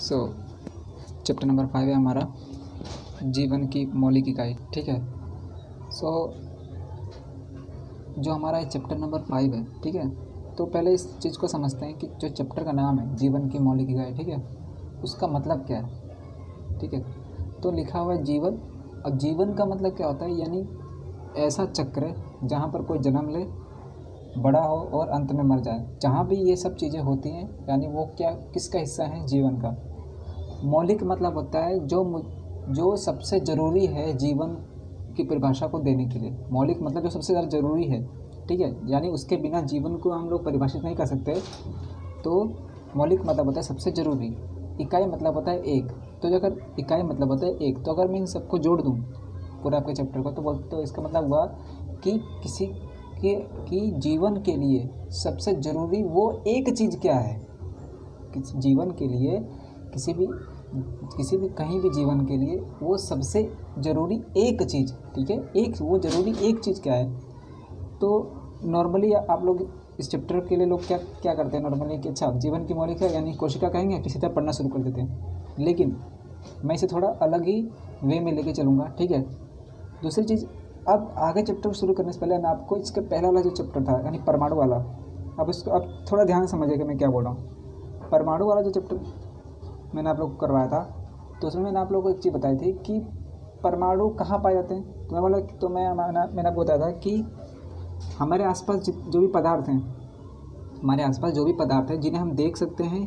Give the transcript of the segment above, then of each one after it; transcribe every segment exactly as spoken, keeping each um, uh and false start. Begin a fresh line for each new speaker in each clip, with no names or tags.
सो chapter number five है हमारा जीवन की मौलिक इकाई। ठीक है। सो जो हमारा चैप्टर नंबर फाइव है, ठीक है, तो पहले इस चीज़ को समझते हैं कि जो चैप्टर का नाम है जीवन की मौलिक इकाई, ठीक है, उसका मतलब क्या है। ठीक है, तो लिखा हुआ है जीवन। अब जीवन का मतलब क्या होता है, यानी ऐसा चक्र जहाँ पर कोई जन्म ले, बड़ा हो और अंत में मर जाए। जहाँ भी ये सब चीज़ें होती हैं, यानी वो क्या किसका हिस्सा है, जीवन का। मौलिक मतलब होता है जो जो सबसे ज़रूरी है जीवन की परिभाषा को देने के लिए। मौलिक मतलब जो सबसे ज़्यादा ज़रूरी है, ठीक है, यानी उसके बिना जीवन को हम लोग परिभाषित नहीं कर सकते। तो मौलिक मतलब होता है सबसे ज़रूरी। इकाई मतलब होता है एक। तो जो अगर इकाई मतलब होता है एक, तो अगर मैं इन सबको जोड़ दूँ पूरा आपके चैप्टर को, तो बोल तो इसका मतलब हुआ कि किसी के कि जीवन के लिए सबसे ज़रूरी वो एक चीज़ क्या है। किसी जीवन के लिए किसी भी किसी भी कहीं भी जीवन के लिए वो सबसे ज़रूरी एक चीज़, ठीक है, एक वो ज़रूरी एक चीज़ क्या है। तो नॉर्मली आप लोग इस चैप्टर के लिए लोग क्या क्या करते हैं नॉर्मली कि अच्छा जीवन की मौलिक है यानी कोशिका कहेंगे, किसी तरह पढ़ना शुरू कर देते हैं। लेकिन मैं इसे थोड़ा अलग ही वे में लेके चलूँगा। ठीक है। दूसरी चीज़, अब आगे चैप्टर शुरू करने से पहले मैं आपको इसके पहला वाला जो चैप्टर था यानी परमाणु वाला, अब इसको अब थोड़ा ध्यान से समझिएगा मैं क्या बोल रहा हूँ। परमाणु वाला जो चैप्टर मैंने आप लोग को करवाया था, तो उसमें मैंने आप लोगों को एक चीज़ बताई थी कि परमाणु कहाँ पाए जाते हैं। तो मैं बोला तो मैं मैंने आपको बताया था कि हमारे आसपास जो भी पदार्थ हैं, हमारे आसपास जो भी पदार्थ हैं जिन्हें हम देख सकते हैं,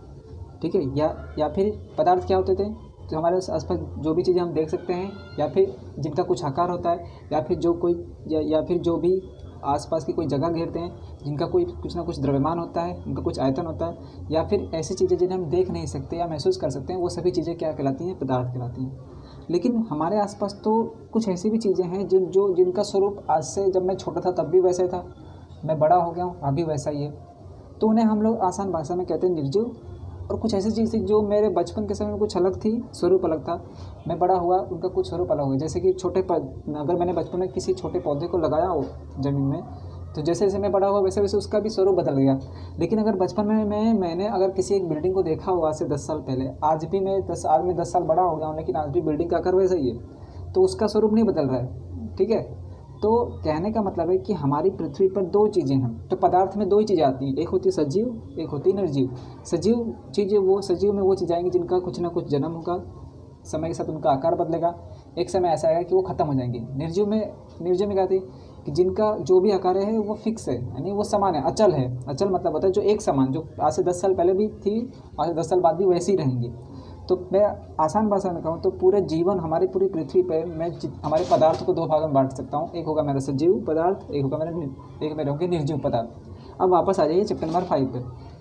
ठीक है, या या फिर पदार्थ क्या होते थे, तो हमारे आसपास जो भी चीज़ें हम देख सकते हैं, या फिर जिनका कुछ आकार होता है, या फिर जो कोई या, या फिर जो भी आसपास की कोई जगह घेरते हैं, जिनका कोई कुछ ना कुछ द्रव्यमान होता है, उनका कुछ आयतन होता है, या फिर ऐसी चीज़ें जिन्हें हम देख नहीं सकते या महसूस कर सकते हैं, वो सभी चीज़ें क्या कहलाती हैं, पदार्थ कहलाती हैं। लेकिन हमारे आसपास तो कुछ ऐसी भी चीज़ें हैं जिन जो जिनका स्वरूप आज से जब मैं छोटा था तब भी वैसे था, मैं बड़ा हो गया हूँ अभी वैसा ही है, तो उन्हें हम लोग आसान भाषा में कहते हैं निर्जीव। और कुछ ऐसी चीज़ थी जो मेरे बचपन के समय में कुछ अलग थी, स्वरूप अलग था, मैं बड़ा हुआ उनका कुछ स्वरूप अलग हो गया। जैसे कि छोटे पौधे, अगर मैंने बचपन में किसी छोटे पौधे को लगाया हो ज़मीन में, तो जैसे जैसे मैं बड़ा हुआ वैसे वैसे उसका भी स्वरूप बदल गया। लेकिन अगर बचपन में मैं मैंने अगर किसी एक बिल्डिंग को देखा हुआ आज से दस साल पहले, आज भी मैं दस आज में दस साल बड़ा हो गया हूँ, लेकिन आज भी बिल्डिंग का आकार वैसा ही है, तो उसका स्वरूप नहीं बदल रहा है। ठीक है। तो कहने का मतलब है कि हमारी पृथ्वी पर दो चीज़ें हैं, तो पदार्थ में दो ही चीज़ें आती हैं, एक होती है सजीव, एक होती है निर्जीव। सजीव चीज़ें वो सजीव में वो चीज़ें आएंगी जिनका कुछ ना कुछ जन्म होगा, समय के साथ उनका आकार बदलेगा, एक समय ऐसा आएगा कि वो ख़त्म हो जाएंगे। निर्जीव में निर्जीव में क्या थी कि जिनका जो भी आकार है वो फिक्स है, यानी वो समान है, अचल है। अचल मतलब होता है जो एक समान, जो आज से दस साल पहले भी थी, आज से दस साल बाद भी वैसी ही रहेंगी। तो मैं आसान भाषा में कहूँ तो पूरे जीवन हमारी पूरी पृथ्वी पर मैं हमारे पदार्थ को दो भागों में बांट सकता हूँ, एक होगा मेरा सजीव पदार्थ, एक होगा मेरा एक मेरे होंगे निर्जीव पदार्थ। अब वापस आ जाइए चैप्टर नंबर फाइव पे।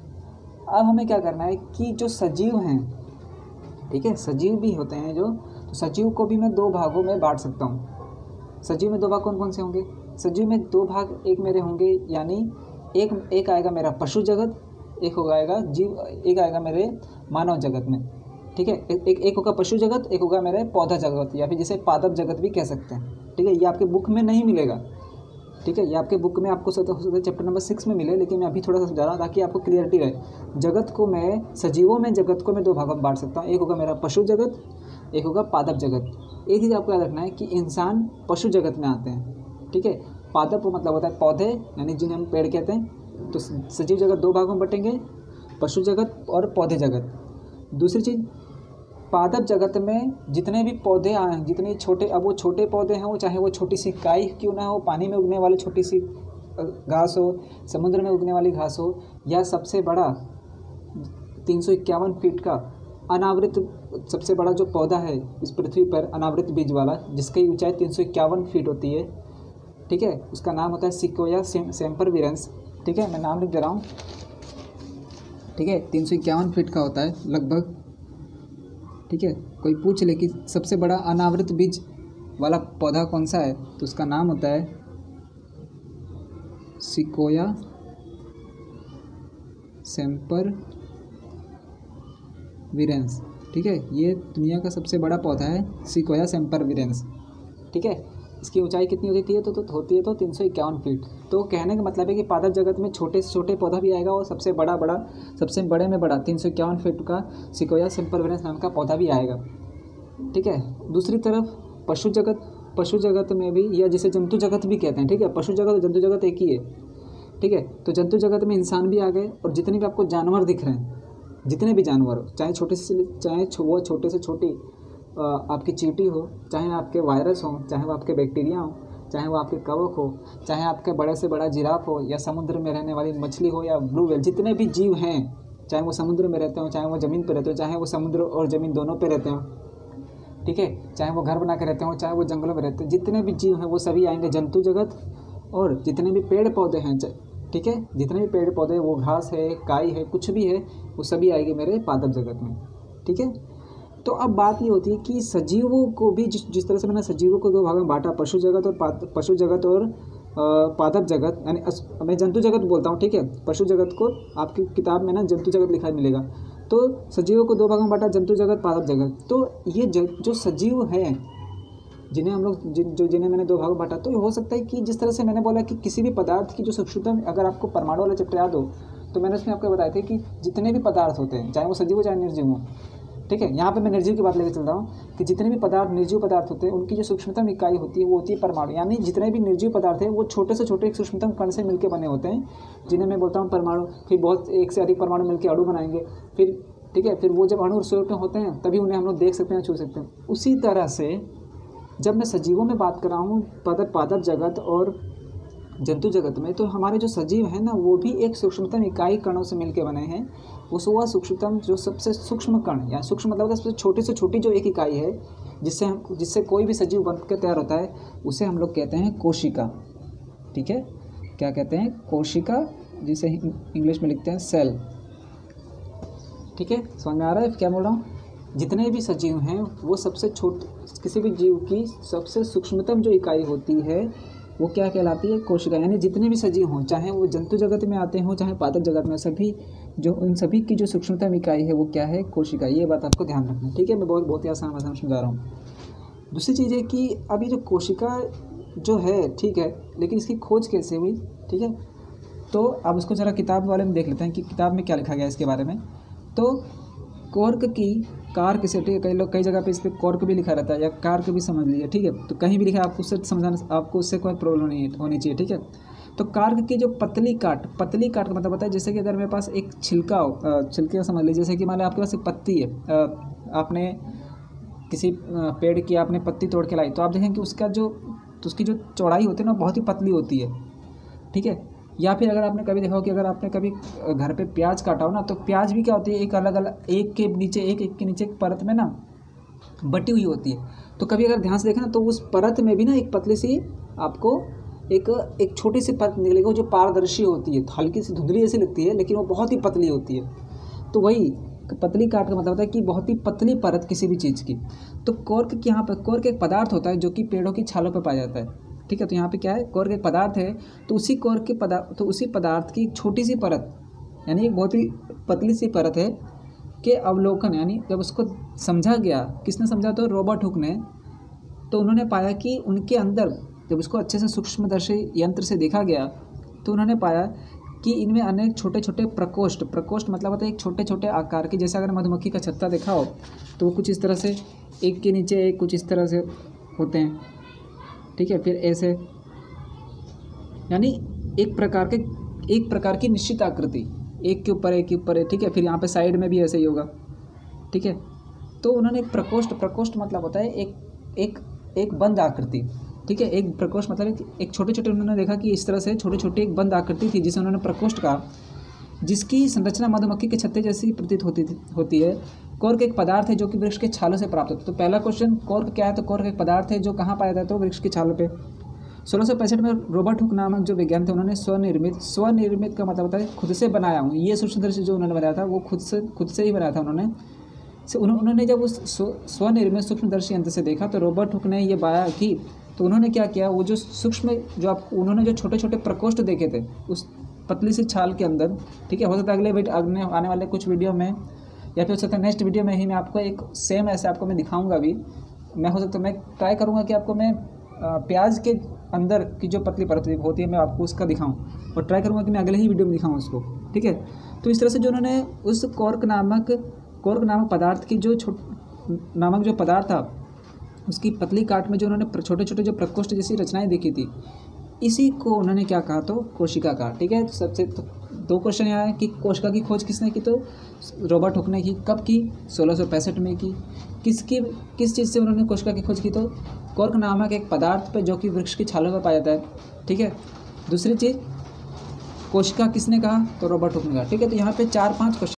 अब हमें क्या करना है कि जो सजीव हैं, ठीक है, सजीव भी होते हैं जो, तो सजीव को भी मैं दो भागों में बांट सकता हूँ। सजीव में दो भाग कौन कौन से होंगे, सजीव में दो भाग एक मेरे होंगे, यानी एक एक आएगा मेरा पशु जगत, एक हो आएगा जीव, एक आएगा मेरे मानव जगत में। ठीक है, एक एक, एक होगा पशु जगत, एक होगा मेरे पौधा जगत, या फिर जिसे पादप जगत भी कह सकते हैं। ठीक है, ये आपके बुक में नहीं मिलेगा। ठीक है, ये आपके बुक में आपको हो सकता है चैप्टर नंबर सिक्स में मिले, लेकिन मैं अभी थोड़ा सा समझा रहा हूँ ताकि आपको क्लियरिटी रहे। जगत को मैं सजीवों में जगत को मैं दो भागों में बांट सकता हूँ, एक होगा मेरा पशु जगत, एक होगा पादप जगत। एक चीज़ आपको याद रखना है कि इंसान पशु जगत में आते हैं। ठीक है, पादप मतलब होता है पौधे, यानी जिन्हें हम पेड़ कहते हैं। तो सजीव जगत दो भागों में बटेंगे, पशु जगत और पौधे जगत। दूसरी चीज़, पादप जगत में जितने भी पौधे आए हैं, जितने छोटे, अब वो छोटे पौधे हैं, वो चाहे वो छोटी सी काई क्यों ना हो, पानी में उगने वाली छोटी सी घास हो, समुद्र में उगने वाली घास हो, या सबसे बड़ा तीन सौ इक्यावन फीट का अनावृत सबसे बड़ा जो पौधा है इस पृथ्वी पर, अनावृत बीज वाला, जिसकी ऊंचाई तीन सौ इक्यावन फीट होती है। ठीक है, उसका नाम होता है सिकोया सेम्परविरेंस। ठीक है, मैं नाम लिख दे रहा हूँ। ठीक है, तीन सौ इक्यावन फीट का होता है लगभग। ठीक है, कोई पूछ ले कि सबसे बड़ा अनावृत बीज वाला पौधा कौन सा है, तो उसका नाम होता है सिकोया सेम्परविरेंस। ठीक है, ये दुनिया का सबसे बड़ा पौधा है सिकोया सेम्परविरेंस। ठीक है, इसकी ऊंचाई कितनी होती है तो, तो होती है तो तीन सौ इक्यावन फीट। तो कहने का मतलब है कि पादप जगत में छोटे से छोटे पौधा भी आएगा और सबसे बड़ा बड़ा सबसे बड़े में बड़ा तीन सौ इक्यावन फीट का सिकोया सिम्परवेनेस नाम का पौधा भी आएगा। ठीक है। दूसरी तरफ पशु जगत, पशु जगत में भी, या जिसे जंतु जगत भी कहते हैं, ठीक है, पशु जगत और जंतु जगत एक ही है। ठीक है। तो जंतु जगत में इंसान भी आ गए और जितने भी आपको जानवर दिख रहे हैं, जितने भी जानवर हो, चाहे छोटे से चाहे वो छोटे से छोटी आपकी चींटी हो, चाहे आपके वायरस हो, चाहे वो आपके बैक्टीरिया हो, चाहे वो आपके कवक हो, चाहे आपके बड़े से बड़ा जिराफ हो, या समुद्र में रहने वाली मछली हो, या ब्लू व्हेल, जितने भी जीव हैं, चाहे वो समुद्र में रहते हो, चाहे वो ज़मीन पर रहते हो, चाहे वो समुद्र और ज़मीन दोनों पे रहते हो, ठीक है, चाहे वो घर बना के रहते हो, चाहे वो जंगलों में रहते हैं, जितने भी जीव हैं वो सभी आएंगे जंतु जगत। और जितने भी पेड़ पौधे हैं, ठीक है, जितने भी पेड़ पौधे, वो घास है, काई है, कुछ भी है, वो सभी आएंगे मेरे पादप जगत में। ठीक है। तो अब बात ये होती है कि सजीवों को भी जिस जिस तरह से मैंने सजीवों को दो भाग में बांटा, पशु जगत और पशु जगत और पादप जगत, यानी मैं जंतु जगत बोलता हूँ, ठीक है, पशु जगत को आपकी किताब में ना जंतु जगत लिखा मिलेगा। तो सजीवों को दो भागों में बांटा, जंतु जगत, पादप जगत। तो ये जो सजीव हैं, जिन्हें हम लोग जिन जो जिन्हें मैंने दो भागों में बांटा, तो ये हो सकता है कि जिस तरह से मैंने बोला कि किसी भी पदार्थ की जो सूक्ष्मतम, अगर आपको परमाणु वाला चैप्टर याद हो तो मैंने उसमें आपको बताया था कि जितने भी पदार्थ होते हैं, चाहे वो सजीव हो चाहे निर्जीव हो, ठीक है, यहाँ पे मैं निर्जीव की बात लेकर चल रहा हूँ कि जितने भी पदार्थ निर्जीव पदार्थ होते हैं उनकी जो सूक्ष्मतम इकाई होती है वो होती है परमाणु। यानी जितने भी निर्जीव पदार्थ हैं वो छोटे से छोटे एक सूक्ष्मतम कण से मिलकर बने होते हैं, जिन्हें मैं बोलता हूँ परमाणु। फिर बहुत एक से अधिक परमाणु मिलकर अणु बनाएंगे, फिर ठीक है, फिर वो जब अणु स्वरूप में होते हैं तभी उन्हें हम लोग देख सकते हैं, छू सकते हैं। उसी तरह से जब मैं सजीवों में बात कर रहा हूँ, पादप पादप जगत और जंतु जगत में, तो हमारे जो सजीव हैं ना वो भी एक सूक्ष्मतम इकाई कणों से मिलकर बने हैं। उस वह सूक्ष्मतम जो सबसे सूक्ष्म कण, या सूक्ष्म मतलब सबसे छोटी से छोटी जो एक इकाई है जिससे हम जिससे कोई भी सजीव बनकर तैयार होता है, उसे हम लोग कहते हैं कोशिका। ठीक है, क्या कहते हैं? कोशिका, जिसे इंग्लिश में लिखते हैं सेल। ठीक है, समझ में आ रहा है क्या बोल रहा हूँ? जितने भी सजीव हैं वो सबसे छोट किसी भी जीव की सबसे सूक्ष्मतम जो इकाई होती है वो क्या कहलाती है? कोशिका। यानी जितने भी सजीव हों, चाहे वो जंतु जगत में आते हों चाहे पादप जगत में, सभी जो उन सभी की जो सूक्ष्मतम इकाई है वो क्या है? कोशिका। ये बात आपको ध्यान रखना है। ठीक है, मैं बहुत बहुत ही आसान भाषा में समझा रहा हूँ। दूसरी चीज़ है कि अभी जो कोशिका जो है, ठीक है, लेकिन इसकी खोज कैसे हुई? ठीक है, तो अब उसको ज़रा किताब वाले में देख लेते हैं कि किताब में क्या लिखा गया है इसके बारे में। तो कॉर्क की कार्क से, ठीक है, कई लोग कई जगह पे इस पर कॉर्क भी लिखा रहता है या कार्क भी समझ लीजिए। ठीक है, तो कहीं भी लिखा है आपको उससे समझाना, आपको उससे कोई प्रॉब्लम नहीं होनी चाहिए। ठीक है, तो कार्क की जो पतली काट, पतली काट का मतलब होता है जैसे कि अगर मेरे पास एक छिलका हो, छिलके का समझ लीजिए, जैसे कि मान लो आपके पास एक पत्ती है, आपने किसी पेड़ की आपने पत्ती तोड़ के लाई, तो आप देखें कि उसका जो तो उसकी जो चौड़ाई होती है ना बहुत ही पतली होती है। ठीक है, या फिर अगर आपने कभी देखा हो कि अगर आपने कभी घर पे प्याज काटा हो ना, तो प्याज भी क्या होती है, एक अलग अलग, एक के नीचे एक, एक के नीचे एक परत में ना बटी हुई होती है। तो कभी अगर ध्यान से देखें ना तो उस परत में भी ना एक पतली सी आपको एक एक छोटी सी परत निकलेगी जो पारदर्शी होती है, हल्की सी धुंधली जैसी लगती है लेकिन वो बहुत ही पतली होती है। तो वही पतली काट का मतलब होता है कि बहुत ही पतली परत किसी भी चीज़ की। तो कॉर्क के यहाँ पर कॉर्क एक पदार्थ होता है जो कि पेड़ों की छालों पर पाया जाता है। ठीक है, तो यहाँ पे क्या है? कॉर्क एक पदार्थ है, तो उसी कॉर्क के पदार्थ तो उसी पदार्थ की छोटी सी परत, यानी एक बहुत ही पतली सी परत है के अवलोकन, यानी जब उसको समझा गया, किसने समझा? तो रॉबर्ट हुक ने। तो उन्होंने पाया कि उनके अंदर जब उसको अच्छे से सूक्ष्मदर्शी यंत्र से देखा गया तो उन्होंने पाया कि इनमें अनेक छोटे छोटे प्रकोष्ठ, प्रकोष्ठ मतलब होता है एक छोटे छोटे आकार के, जैसे अगर मधुमक्खी का छत्ता देखा हो तो वो कुछ इस तरह से एक के नीचे एक कुछ इस तरह से होते हैं। ठीक है, फिर ऐसे, यानी एक प्रकार के एक प्रकार की निश्चित आकृति, एक के ऊपर एक के ऊपर है। ठीक है, फिर यहाँ पे साइड में भी ऐसे ही होगा। ठीक है, तो उन्होंने एक प्रकोष्ठ, प्रकोष्ठ मतलब होता है एक एक एक बंद आकृति। ठीक है, एक प्रकोष्ठ मतलब एक छोटे छोटे, उन्होंने देखा कि इस तरह से छोटे छोटे एक बंद आकृति थी जिसे उन्होंने प्रकोष्ठ कहा, जिसकी संरचना मधुमक्खी के छत्ते जैसी प्रतीत होती थी होती है। कॉर्क एक पदार्थ है जो कि वृक्ष के छालों से प्राप्त होता है। तो पहला क्वेश्चन, कॉर्क क्या है? तो कॉर्क एक पदार्थ है जो कहाँ पाया जाता है? तो वृक्ष के छालों पे। सोलह सौ पैंसठ में रॉबर्ट हुक नामक जो विज्ञान थे उन्होंने स्वनिर्मित, स्वनिर्मित का मतलब होता है खुद से बनाया हूँ, ये सूक्ष्मदर्शी जो उन्होंने बनाया था वो खुद से खुद से ही बनाया था उन्होंने। उन्होंने जब उस स्वनिर्मित सूक्ष्मदर्शी यंत्र से देखा तो रॉबर्ट हुक ने ये पाया कि, तो उन्होंने क्या किया, वो जो सूक्ष्म जो आप उन्होंने जो छोटे छोटे प्रकोष्ठ देखे थे उस पतली सी छाल के अंदर। ठीक है, हो सकता है अगले अगले आने वाले कुछ वीडियो में या फिर हो सकता है नेक्स्ट वीडियो में ही मैं आपको एक सेम ऐसे आपको मैं दिखाऊंगा भी। मैं हो सकता है मैं ट्राई करूंगा कि आपको मैं प्याज के अंदर की जो पतली परत होती है मैं आपको उसका दिखाऊं और ट्राई करूँगा कि मैं अगले ही वीडियो में दिखाऊं उसको, ठीक है। तो इस तरह से जो उन्होंने उस कॉर्क नामक कॉर्क नामक पदार्थ की जो छोट नामक जो पदार्थ था उसकी पतली काट में जो उन्होंने छोटे छोटे जो प्रकोष्ठ जैसी रचनाएं देखी थी, इसी को उन्होंने क्या कहा, तो कोशिका कहा, ठीक है। तो सबसे तो दो क्वेश्चन यहाँ है कि कोशिका की खोज किसने की, तो रॉबर्ट हुक ने की। कब की, सोलह सौ पैंसठ में की। किसकी किस चीज़ से उन्होंने कोशिका की खोज की, तो कॉर्क नामक एक पदार्थ पे जो कि वृक्ष की छालों पर पाया जाता है, ठीक है। दूसरी चीज़ कोशिका किसने कहा, तो रॉबर्ट हुक ने कहा, ठीक है। तो यहाँ पे चार पांच क्वेश्चन